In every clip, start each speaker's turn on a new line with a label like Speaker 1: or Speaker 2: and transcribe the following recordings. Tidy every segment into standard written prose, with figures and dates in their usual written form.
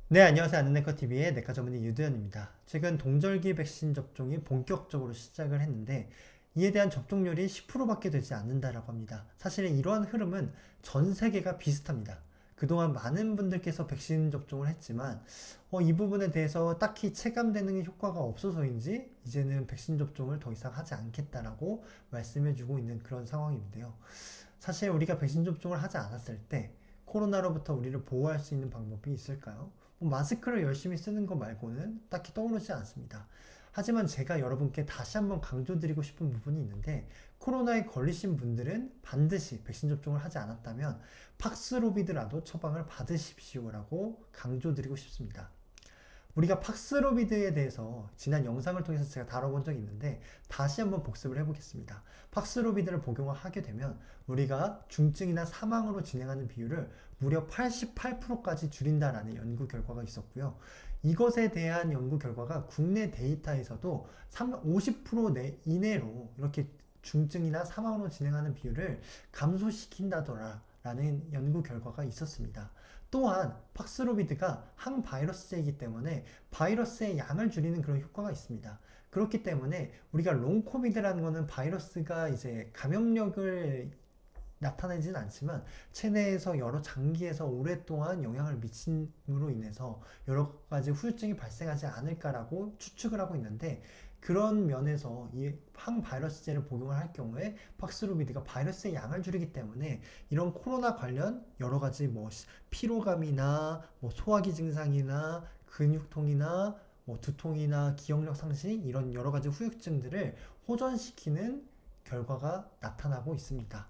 Speaker 1: 네, 안녕하세요. 아는네커TV의 내과 전문의 유두현입니다. 최근 동절기 백신 접종이 본격적으로 시작을 했는데 이에 대한 접종률이 10%밖에 되지 않는다라고 합니다. 사실 이러한 흐름은 전 세계가 비슷합니다. 그동안 많은 분들께서 백신 접종을 했지만 이 부분에 대해서 딱히 체감되는 효과가 없어서인지 이제는 백신 접종을 더 이상 하지 않겠다라고 말씀해주고 있는 그런 상황인데요. 사실 우리가 백신 접종을 하지 않았을 때 코로나로부터 우리를 보호할 수 있는 방법이 있을까요? 마스크를 열심히 쓰는 것 말고는 딱히 떠오르지 않습니다. 하지만 제가 여러분께 다시 한번 강조드리고 싶은 부분이 있는데 코로나에 걸리신 분들은 반드시 백신 접종을 하지 않았다면 팍스로비드라도 처방을 받으십시오라고 강조드리고 싶습니다. 우리가 팍스로비드에 대해서 지난 영상을 통해서 제가 다뤄본 적이 있는데 다시 한번 복습을 해보겠습니다. 팍스로비드를 복용을 하게 되면 우리가 중증이나 사망으로 진행하는 비율을 무려 88%까지 줄인다라는 연구 결과가 있었고요. 이것에 대한 연구 결과가 국내 데이터에서도 50% 이내로 이렇게 중증이나 사망으로 진행하는 비율을 감소시킨다더라 라는 연구 결과가 있었습니다. 또한 팍스로비드가 항바이러스제이기 때문에 바이러스의 양을 줄이는 그런 효과가 있습니다. 그렇기 때문에 우리가 롱코비드라는 거는 바이러스가 이제 감염력을 나타내진 않지만 체내에서 여러 장기에서 오랫동안 영향을 미침으로 인해서 여러 가지 후유증이 발생하지 않을까라고 추측을 하고 있는데 그런 면에서 이 항바이러스제를 복용을 할 경우에 팍스로비드가 바이러스의 양을 줄이기 때문에 이런 코로나 관련 여러 가지 피로감이나 소화기 증상이나 근육통이나 두통이나 기억력 상실 이런 여러 가지 후유증들을 호전시키는 결과가 나타나고 있습니다.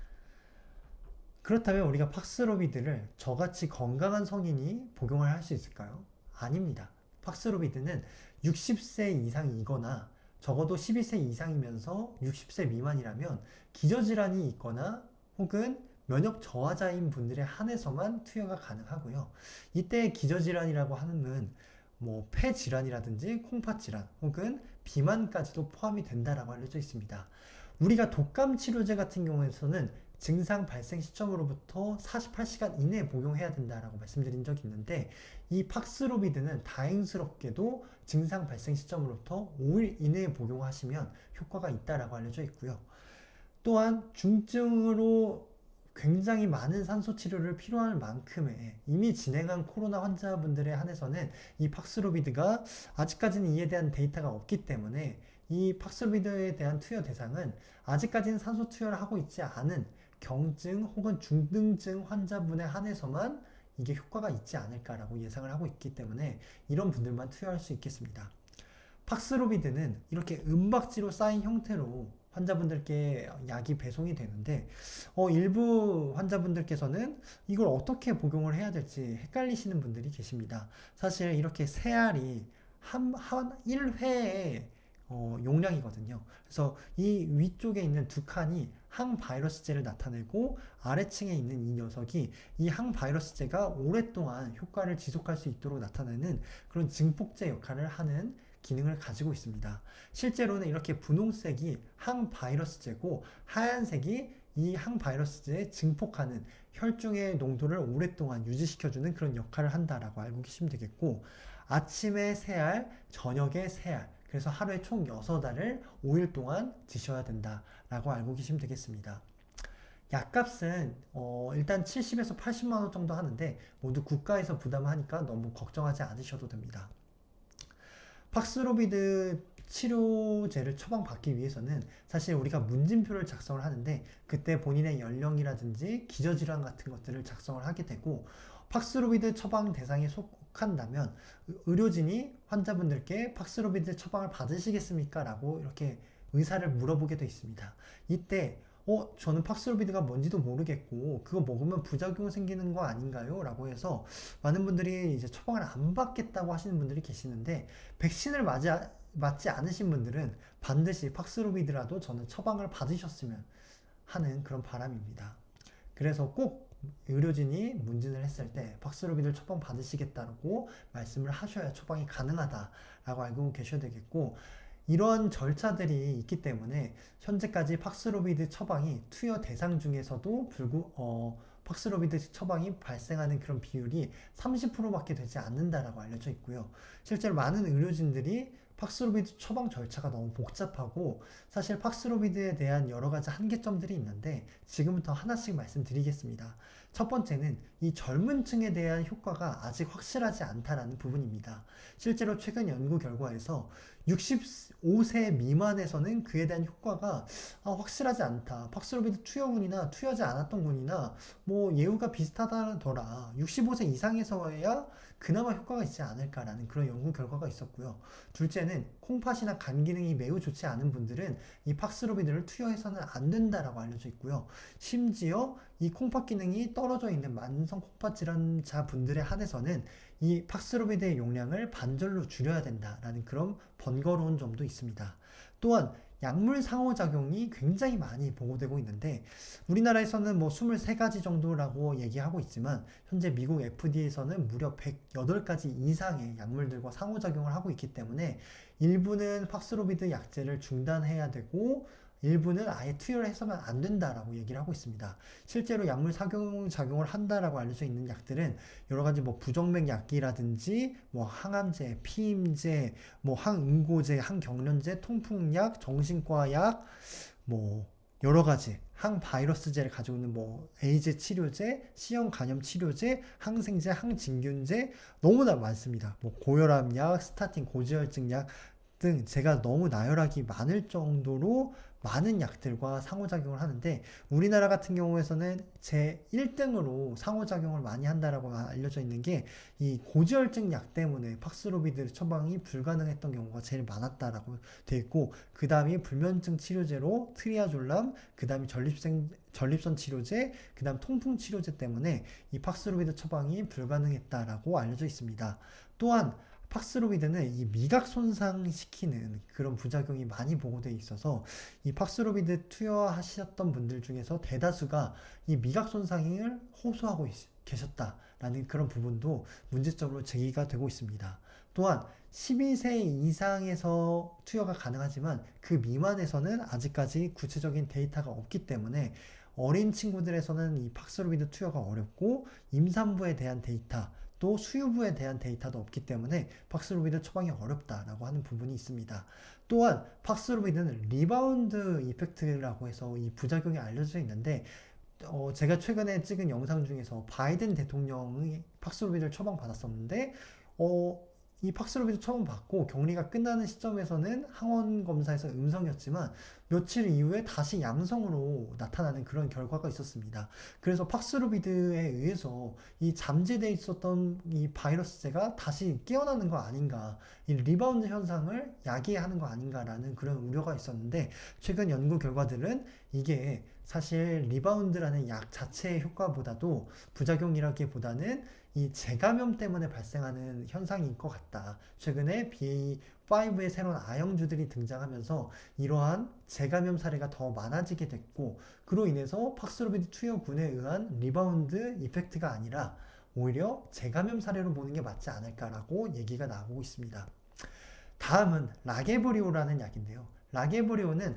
Speaker 1: 그렇다면 우리가 팍스로비드를 저같이 건강한 성인이 복용을 할 수 있을까요? 아닙니다. 팍스로비드는 60세 이상이거나 적어도 12세 이상이면서 60세 미만이라면 기저질환이 있거나 혹은 면역 저하자인 분들에 한해서만 투여가 가능하고요. 이때 기저질환이라고 하는 폐질환이라든지 콩팥질환 혹은 비만까지도 포함이 된다라고 알려져 있습니다. 우리가 독감 치료제 같은 경우에서는 증상 발생 시점으로부터 48시간 이내에 복용해야 된다라고 말씀드린 적이 있는데 이 팍스로비드는 다행스럽게도 증상 발생 시점으로부터 5일 이내에 복용하시면 효과가 있다라고 알려져 있고요. 또한 중증으로 굉장히 많은 산소 치료를 필요할 만큼의 이미 진행한 코로나 환자분들에 한해서는 이 팍스로비드가 아직까지는 이에 대한 데이터가 없기 때문에 이 팍스로비드에 대한 투여 대상은 아직까지는 산소 투여를 하고 있지 않은 경증 혹은 중등증 환자분에 한해서만 이게 효과가 있지 않을까라고 예상을 하고 있기 때문에 이런 분들만 투여할 수 있겠습니다. 팍스로비드는 이렇게 은박지로 쌓인 형태로 환자분들께 약이 배송이 되는데 일부 환자분들께서는 이걸 어떻게 복용을 해야 될지 헷갈리시는 분들이 계십니다. 사실 이렇게 세 알이 한 1회에 용량이거든요. 그래서 이 위쪽에 있는 두 칸이 항바이러스제를 나타내고 아래층에 있는 이 녀석이 이 항바이러스제가 오랫동안 효과를 지속할 수 있도록 나타내는 그런 증폭제 역할을 하는 기능을 가지고 있습니다. 실제로는 이렇게 분홍색이 항바이러스제고 하얀색이 이 항바이러스제에 증폭하는 혈중의 농도를 오랫동안 유지시켜주는 그런 역할을 한다라고 알고 계시면 되겠고 아침에 3알, 저녁에 3알 그래서 하루에 총 6알을 5일 동안 드셔야 된다라고 알고 계시면 되겠습니다. 약값은 일단 70에서 80만 원 정도 하는데 모두 국가에서 부담하니까 너무 걱정하지 않으셔도 됩니다. 팍스로비드 치료제를 처방받기 위해서는 사실 우리가 문진표를 작성을 하는데 그때 본인의 연령이라든지 기저질환 같은 것들을 작성을 하게 되고 팍스로비드 처방 대상에 속한다면 의료진이 환자분들께 팍스로비드 처방을 받으시겠습니까? 라고 이렇게 의사를 물어보게 되어 있습니다. 이때 저는 팍스로비드가 뭔지도 모르겠고 그거 먹으면 부작용 생기는 거 아닌가요? 라고 해서 많은 분들이 이제 처방을 안 받겠다고 하시는 분들이 계시는데 백신을 맞지 않으신 분들은 반드시 팍스로비드라도 저는 처방을 받으셨으면 하는 그런 바람입니다. 그래서 꼭 의료진이 문진을 했을 때 팍스로비드를 처방 받으시겠다고 말씀을 하셔야 처방이 가능하다라고 알고 계셔야 되겠고 이런 절차들이 있기 때문에 현재까지 팍스로비드 처방이 투여 대상 중에서도 팍스로비드 처방이 발생하는 그런 비율이 30%밖에 되지 않는다라고 알려져 있고요. 실제로 많은 의료진들이 팍스로비드 처방 절차가 너무 복잡하고 사실 팍스로비드에 대한 여러 가지 한계점들이 있는데 지금부터 하나씩 말씀드리겠습니다. 첫 번째는 이 젊은 층에 대한 효과가 아직 확실하지 않다라는 부분입니다. 실제로 최근 연구 결과에서 65세 미만에서는 그에 대한 효과가 확실하지 않다. 팍스로비드 투여군이나 투여하지 않았던 군이나 뭐 예후가 비슷하다더라. 65세 이상에서야 그나마 효과가 있지 않을까라는 그런 연구 결과가 있었고요. 둘째는 콩팥이나 간 기능이 매우 좋지 않은 분들은 이 팍스로비드를 투여해서는 안 된다라고 알려져 있고요. 심지어 이 콩팥 기능이 떨어져 있는 만성 콩팥 질환자 분들에 한해서는 이 팍스로비드의 용량을 반절로 줄여야 된다라는 그런 번거로운 점도 있습니다. 또한 약물 상호작용이 굉장히 많이 보고되고 있는데 우리나라에서는 뭐 23가지 정도라고 얘기하고 있지만 현재 미국 FDA에서는 무려 108가지 이상의 약물들과 상호작용을 하고 있기 때문에 일부는 팍스로비드 약제를 중단해야 되고 일부는 아예 투여를 해서는 안 된다라고 얘기를 하고 있습니다. 실제로 약물 상호작용을 한다라고 알려져 있는 약들은 여러 가지 뭐 부정맥 약이라든지 뭐 항암제, 피임제, 뭐 항응고제, 항경련제, 통풍약, 정신과 약, 뭐 여러 가지 항바이러스제를 가지고 있는 뭐 에이즈 치료제, C형 간염 치료제, 항생제, 항진균제 너무나 많습니다. 뭐 고혈압 약, 스타틴, 고지혈증 약 등 제가 너무 나열하기 많을 정도로 많은 약들과 상호작용을 하는데 우리나라 같은 경우에서는 제 1등으로 상호작용을 많이 한다라고 알려져 있는 게 이 고지혈증 약 때문에 팍스로비드 처방이 불가능했던 경우가 제일 많았다라고 되어 있고 그 다음이 불면증 치료제로 트리아졸람, 그 다음이 전립선 치료제, 그 다음 통풍 치료제 때문에 이 팍스로비드 처방이 불가능했다라고 알려져 있습니다. 또한 팍스로비드는 이 미각 손상시키는 그런 부작용이 많이 보고되어 있어서 이 팍스로비드 투여하셨던 분들 중에서 대다수가 이 미각 손상을 호소하고 계셨다라는 그런 부분도 문제점으로 제기가 되고 있습니다. 또한 12세 이상에서 투여가 가능하지만 그 미만에서는 아직까지 구체적인 데이터가 없기 때문에 어린 친구들에서는 이 팍스로비드 투여가 어렵고 임산부에 대한 데이터 또 수유부에 대한 데이터도 없기 때문에 팍스로비드 처방이 어렵다라고 하는 부분이 있습니다. 또한 팍스로비드는 리바운드 이펙트라고 해서 이 부작용이 알려져 있는데 제가 최근에 찍은 영상 중에서 바이든 대통령이 팍스로비드를 처방받았었는데 이 팍스로비드 처방 받고 격리가 끝나는 시점에서는 항원 검사에서 음성이었지만 며칠 이후에 다시 양성으로 나타나는 그런 결과가 있었습니다. 그래서 팍스로비드에 의해서 이 잠재되어 있었던 이 바이러스제가 다시 깨어나는 거 아닌가, 이 리바운드 현상을 야기하는 거 아닌가라는 그런 우려가 있었는데 최근 연구 결과들은 이게 사실 리바운드라는 약 자체의 효과보다도 부작용이라기보다는 이 재감염 때문에 발생하는 현상인 것 같다. 최근에 BA.5의 새로운 아형주들이 등장하면서 이러한 재감염 사례가 더 많아지게 됐고 그로 인해서 팍스로비드 투여군에 의한 리바운드 이펙트가 아니라 오히려 재감염 사례로 보는 게 맞지 않을까라고 얘기가 나오고 있습니다. 다음은 라게브리오라는 약인데요. 라게브리오는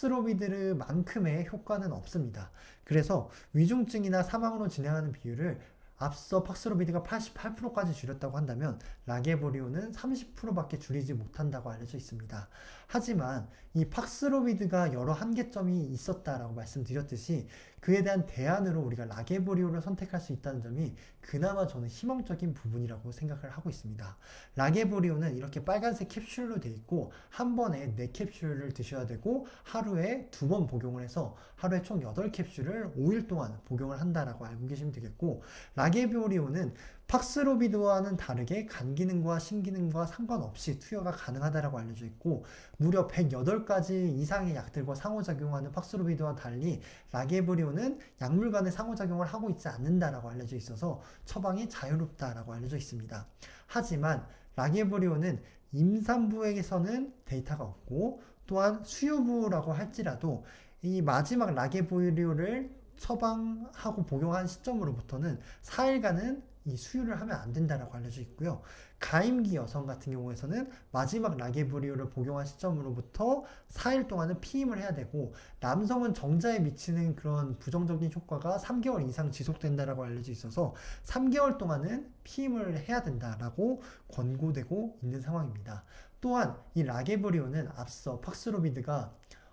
Speaker 1: 팍스로비드만큼의 효과는 없습니다. 그래서 위중증이나 사망으로 진행하는 비율을 앞서 팍스로비드가 88%까지 줄였다고 한다면 라게브리오는 30%밖에 줄이지 못한다고 알려져 있습니다. 하지만 이 팍스로비드가 여러 한계점이 있었다라고 말씀드렸듯이 그에 대한 대안으로 우리가 라게브리오를 선택할 수 있다는 점이 그나마 저는 희망적인 부분이라고 생각을 하고 있습니다. 라게브리오는 이렇게 빨간색 캡슐로 되어 있고 한 번에 4캡슐을 드셔야 되고 하루에 2번 복용을 해서 하루에 총 8캡슐을 5일 동안 복용을 한다라고 알고 계시면 되겠고 라게브리오는 팍스로비드와는 다르게 간 기능과 신기능과 상관없이 투여가 가능하다라고 알려져 있고 무려 108가지 이상의 약들과 상호작용하는 팍스로비드와 달리 라게브리오는 약물 간의 상호작용을 하고 있지 않는다라고 알려져 있어서 처방이 자유롭다라고 알려져 있습니다. 하지만 라게브리오는 임산부에게서는 데이터가 없고 또한 수유부라고 할지라도 이 마지막 라게브리오를 처방하고 복용한 시점으로부터는 4일간은 이 수유를 하면 안 된다라고 알려져 있고요. 가임기 여성 같은 경우에서는 마지막 라게브리오를 복용한 시점으로부터 4일 동안은 피임을 해야 되고, 남성은 정자에 미치는 그런 부정적인 효과가 3개월 이상 지속된다라고 알려져 있어서 3개월 동안은 피임을 해야 된다라고 권고되고 있는 상황입니다. 또한 이 라게브리오는 앞서 팍스로비드가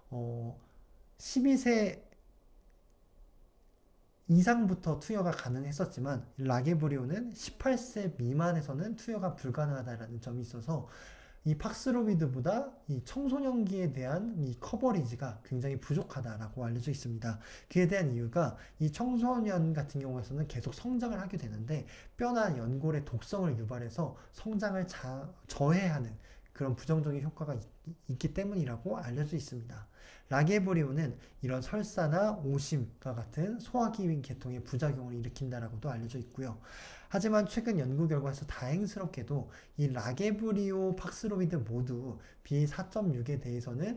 Speaker 1: 12세 이상부터 투여가 가능했었지만 라게브리오는 18세 미만에서는 투여가 불가능하다라는 점이 있어서 이 팍스로비드보다 이 청소년기에 대한 이 커버리지가 굉장히 부족하다라고 알려져 있습니다. 그에 대한 이유가 이 청소년 같은 경우에서는 계속 성장을 하게 되는데 뼈나 연골의 독성을 유발해서 성장을 저해하는 그런 부정적인 효과가 있기 때문이라고 알려져 있습니다. 라게브리오는 이런 설사나 오심과 같은 소화기 계통의 부작용을 일으킨다라고도 알려져 있고요. 하지만 최근 연구 결과에서 다행스럽게도 이 라게브리오, 팍스로비드 모두 B4.6에 대해서는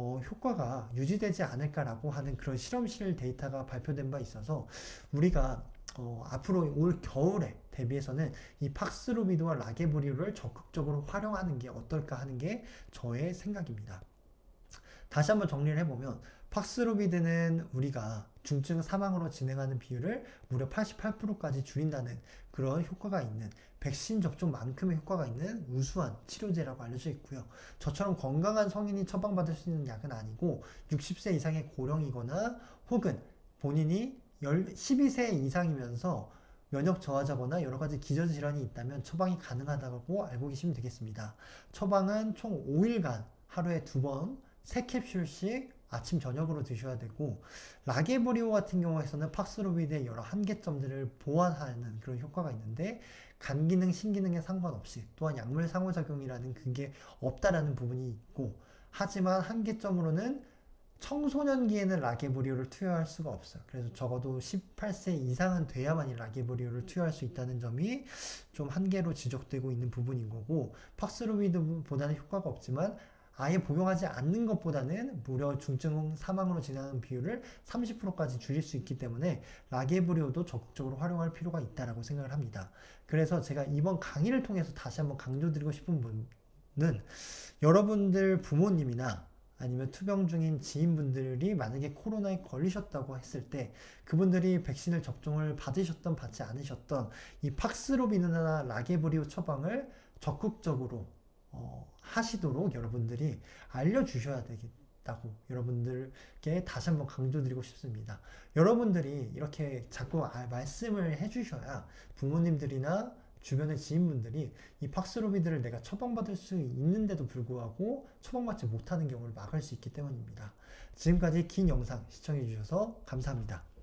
Speaker 1: 효과가 유지되지 않을까라고 하는 그런 실험실 데이터가 발표된 바 있어서 우리가 앞으로 올 겨울에 대비해서는 이 팍스로비드와 라게브리오를 적극적으로 활용하는 게 어떨까 하는 게 저의 생각입니다. 다시 한번 정리를 해보면 팍스로비드는 우리가 중증 사망으로 진행하는 비율을 무려 88%까지 줄인다는 그런 효과가 있는, 백신 접종만큼의 효과가 있는 우수한 치료제라고 알려져 있고요. 저처럼 건강한 성인이 처방받을 수 있는 약은 아니고 60세 이상의 고령이거나 혹은 본인이 12세 이상이면서 면역 저하자거나 여러 가지 기저질환이 있다면 처방이 가능하다고 알고 계시면 되겠습니다. 처방은 총 5일간 하루에 2번 3캡슐씩 아침 저녁으로 드셔야 되고, 라게브리오 같은 경우에서는 팍스로비드의 여러 한계점들을 보완하는 그런 효과가 있는데 간 기능, 신기능에 상관없이 또한 약물 상호작용이라는 그게 없다라는 부분이 있고, 하지만 한계점으로는 청소년기에는 라게브리오를 투여할 수가 없어요. 그래서 적어도 18세 이상은 돼야만이 라게브리오를 투여할 수 있다는 점이 좀 한계로 지적되고 있는 부분인 거고, 팍스로비드보다는 효과가 없지만 아예 복용하지 않는 것보다는 무려 중증 사망으로 진행하는 비율을 30%까지 줄일 수 있기 때문에 라게브리오도 적극적으로 활용할 필요가 있다라고 생각을 합니다. 그래서 제가 이번 강의를 통해서 다시 한번 강조드리고 싶은 분은 여러분들 부모님이나 아니면 투병 중인 지인분들이 만약에 코로나에 걸리셨다고 했을 때 그분들이 백신을 접종을 받으셨던 받지 않으셨던 이 팍스로비드나 라게브리오 처방을 적극적으로 하시도록 여러분들이 알려주셔야 되겠다고 여러분들께 다시 한번 강조드리고 싶습니다. 여러분들이 이렇게 자꾸 말씀을 해주셔야 부모님들이나 주변의 지인분들이 이 팍스로비드를 내가 처방받을 수 있는데도 불구하고 처방받지 못하는 경우를 막을 수 있기 때문입니다. 지금까지 긴 영상 시청해주셔서 감사합니다.